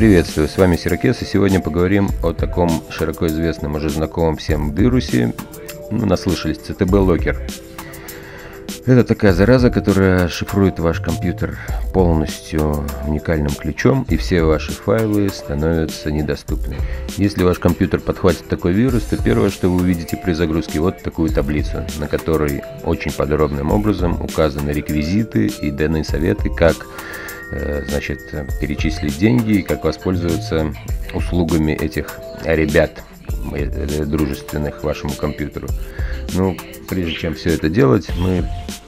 Приветствую, с вами Сиракез, и сегодня поговорим о таком широко известном, уже знакомом всем вирусе, наслышались, CTB Locker. Это такая зараза, которая шифрует ваш компьютер полностью уникальным ключом, и все ваши файлы становятся недоступны. Если ваш компьютер подхватит такой вирус, то первое, что вы увидите при загрузке, вот такую таблицу, на которой очень подробным образом указаны реквизиты и даны советы, как перечислить деньги и как воспользоваться услугами этих ребят, дружественных вашему компьютеру. Прежде чем все это делать, мы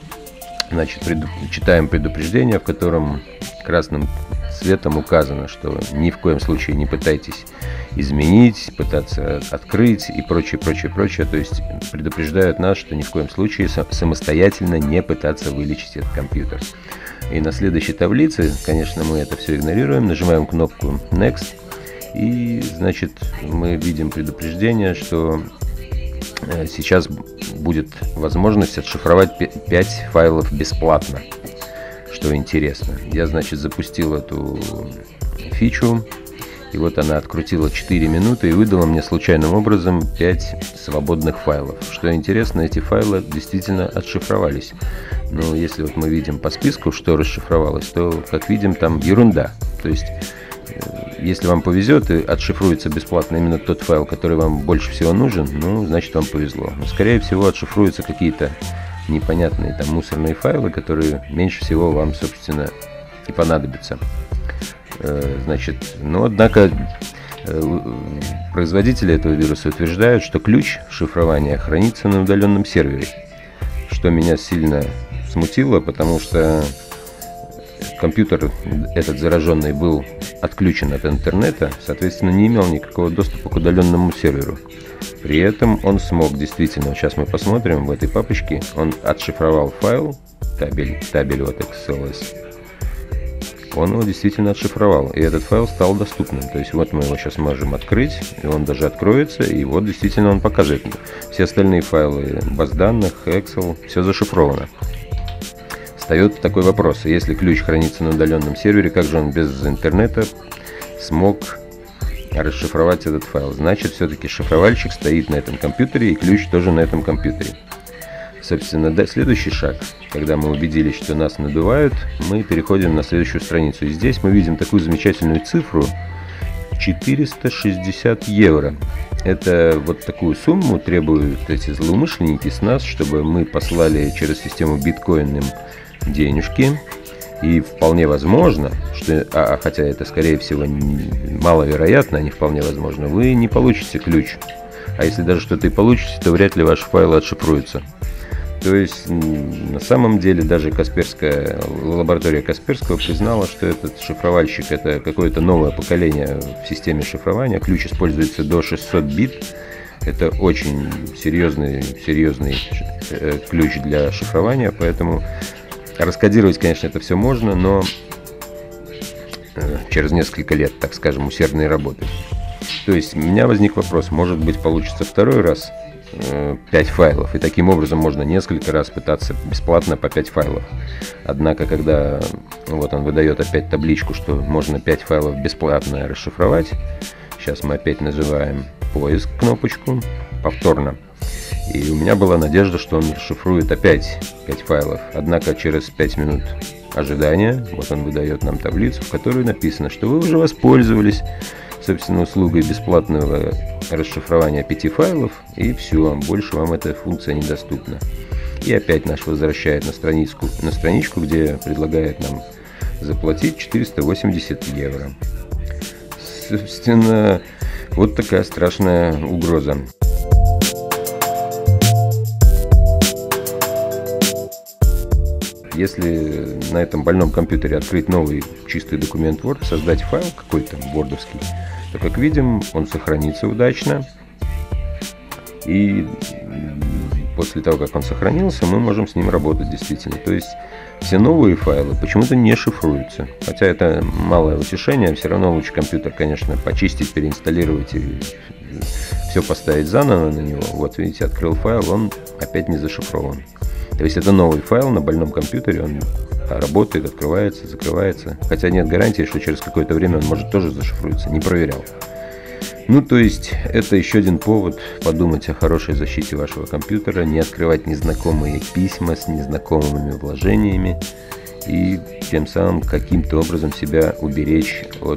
читаем предупреждение, в котором красным цветом указано, что ни в коем случае не пытайтесь изменить, пытаться открыть и прочее. То есть предупреждают нас, что ни в коем случае самостоятельно не пытаться вылечить этот компьютер. И на следующей таблице, конечно, мы это все игнорируем, нажимаем кнопку Next, и, мы видим предупреждение, что сейчас будет возможность отшифровать 5 файлов бесплатно, что интересно. Я, запустил эту фичу, и вот она открутила 4 минуты и выдала мне случайным образом 5 свободных файлов. Что интересно, эти файлы действительно отшифровались. Но если мы видим по списку, что расшифровалось, то, как видим, там ерунда. То есть, если вам повезет и отшифруется бесплатно именно тот файл, который вам больше всего нужен, значит, вам повезло. Но, скорее всего, отшифруются какие-то непонятные мусорные файлы, которые меньше всего вам, собственно, и понадобятся. Однако производители этого вируса утверждают, что ключ шифрования хранится на удаленном сервере, что меня сильно смутило, потому что компьютер этот зараженный был отключен от интернета, соответственно, не имел никакого доступа к удаленному серверу. При этом он смог действительно, сейчас мы посмотрим в этой папочке, он отшифровал файл, табель XLS, он его действительно отшифровал, и этот файл стал доступным. То есть вот мы его сейчас можем открыть, и он даже откроется, и вот действительно он покажет. Все остальные файлы баз данных, Excel, все зашифровано. Встает такой вопрос: если ключ хранится на удаленном сервере, как же он без интернета смог расшифровать этот файл? Значит, все-таки шифровальщик стоит на этом компьютере, и ключ тоже на этом компьютере. Собственно, следующий шаг, когда мы убедились, что нас надувают, мы переходим на следующую страницу. И здесь мы видим такую замечательную цифру: 460 евро. Это вот такую сумму требуют эти злоумышленники с нас, чтобы мы послали через систему биткоин им денежки. И вполне возможно, что, хотя это скорее всего маловероятно, а не вполне возможно, вы не получите ключ. А если даже что-то и получите, то вряд ли ваши файлы отшифруются. То есть, на самом деле, даже лаборатория Касперского признала, что этот шифровальщик – это какое-то новое поколение в системе шифрования. Ключ используется до 600 бит. Это очень серьезный ключ для шифрования, поэтому раскодировать, конечно, это все можно, но через несколько лет, так скажем, усердной работы. То есть, у меня возник вопрос: может быть, получится второй раз 5 файлов, и таким образом можно несколько раз пытаться бесплатно по 5 файлов. Однако, когда он выдает опять табличку, что можно 5 файлов бесплатно расшифровать, сейчас мы опять нажимаем поиск кнопочку повторно, и у меня была надежда, что он расшифрует опять 5 файлов. Однако через 5 минут ожидания он выдает нам таблицу, в которой написано, что вы уже воспользовались, собственно, услугой бесплатного расшифрования 5 файлов, и все, больше вам эта функция недоступна. И опять нас возвращает на страничку, где предлагает нам заплатить 480 евро. Собственно, вот такая страшная угроза. Если на этом больном компьютере открыть новый чистый документ Word, создать файл какой-то вордовский, то, как видим, он сохранится удачно. И после того, как он сохранился, мы можем с ним работать действительно. То есть все новые файлы почему-то не шифруются. Хотя это малое утешение, все равно лучше компьютер, конечно, почистить, переинсталлировать и все поставить заново на него. Вот видите, открыл файл, он опять не зашифрован. То есть это новый файл на больном компьютере, он работает, открывается, закрывается. Хотя нет гарантии, что через какое-то время он может тоже зашифруется. Не проверял. Ну, то есть, это еще один повод подумать о хорошей защите вашего компьютера, не открывать незнакомые письма с незнакомыми вложениями и тем самым каким-то образом себя уберечь от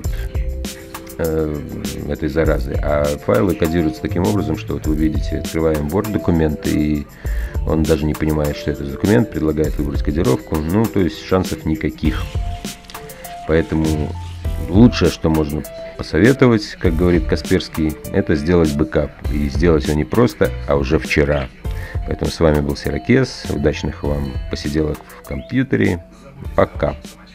этой заразы. А файлы кодируются таким образом, что вот вы видите, открываем Word документ, и он даже не понимает, что это за документ, предлагает выбрать кодировку. Ну, то есть шансов никаких. Поэтому лучшее, что можно посоветовать, как говорит Касперский, это сделать бэкап. И сделать его не просто, а уже вчера. Поэтому с вами был Сиракез. Удачных вам посиделок в компьютере. Пока.